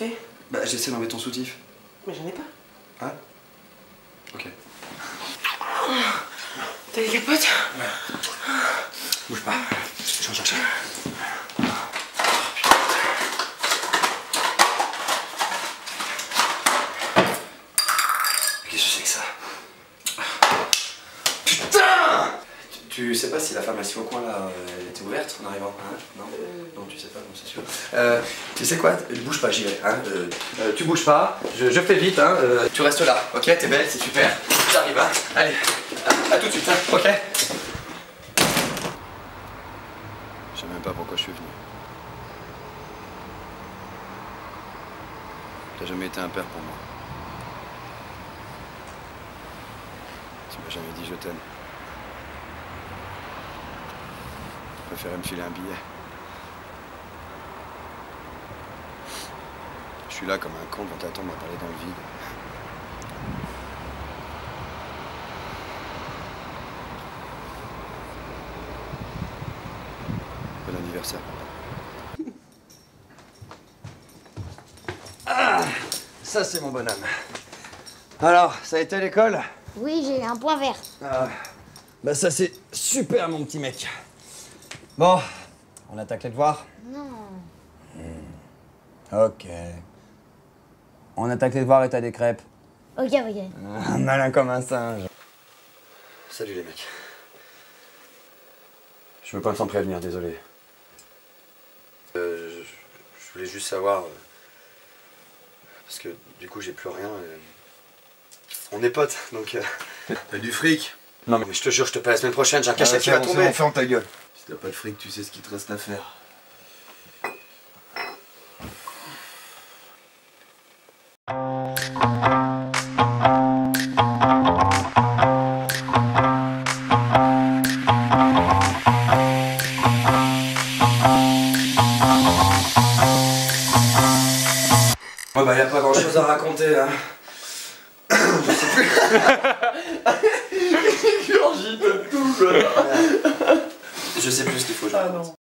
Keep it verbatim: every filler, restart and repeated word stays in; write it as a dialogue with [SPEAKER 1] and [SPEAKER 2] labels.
[SPEAKER 1] fais?
[SPEAKER 2] Bah j'essaie d'enlever ton soutif.
[SPEAKER 1] Mais j'en ai pas.
[SPEAKER 2] Ah. Ok.
[SPEAKER 1] T'as les capotes?
[SPEAKER 2] Ouais. Bouge pas. Je vais en chercher. Qu'est-ce que c'est que ça? Putain! Tu, tu sais pas si la pharmacie au coin là, elle était ouverte en arrivant, hein? Non, euh... non, tu sais pas, non, c'est sûr. Euh, tu sais quoi? Bouge pas, j'y vais. Hein? Euh, euh, tu bouges pas, je, je fais vite, hein? Euh, tu restes là, ok? T'es belle, c'est super. J'arrive, hein? Allez, à, à tout de suite, hein? Ok?
[SPEAKER 3] Je sais même pas pourquoi je suis venu. T'as jamais été un père pour moi. Tu m'as jamais dit je t'aime. Tu préférais me filer un billet. Je suis là comme un con devant ta tombe à parler dans le vide. Bon anniversaire, papa.
[SPEAKER 2] Ah, ça c'est mon bonhomme. Alors, ça a été à l'école?
[SPEAKER 4] Oui, j'ai eu un point vert.
[SPEAKER 2] Ah, bah ça c'est super mon petit mec. Bon, on attaque les devoirs?
[SPEAKER 4] Non.
[SPEAKER 2] Mmh. Ok. On attaque les devoirs et t'as des crêpes.
[SPEAKER 4] Ok, ok.
[SPEAKER 2] Ah, malin comme un singe. Salut les mecs. Je veux pas sans prévenir, désolé. Euh, je, je voulais juste savoir... Euh, parce que du coup j'ai plus rien. Et... On est potes, donc... Euh...
[SPEAKER 3] T'as du fric?
[SPEAKER 2] Non mais je te jure, je te paie la semaine prochaine, j'ai un cachet qui va tomber.
[SPEAKER 3] On ferme ta gueule. Si t'as pas de fric, tu sais ce qu'il te reste à faire.
[SPEAKER 2] Ouais bah y a pas grand chose à raconter hein. Je sais plus. Je sais plus ce qu'il faut. Je... Ah non.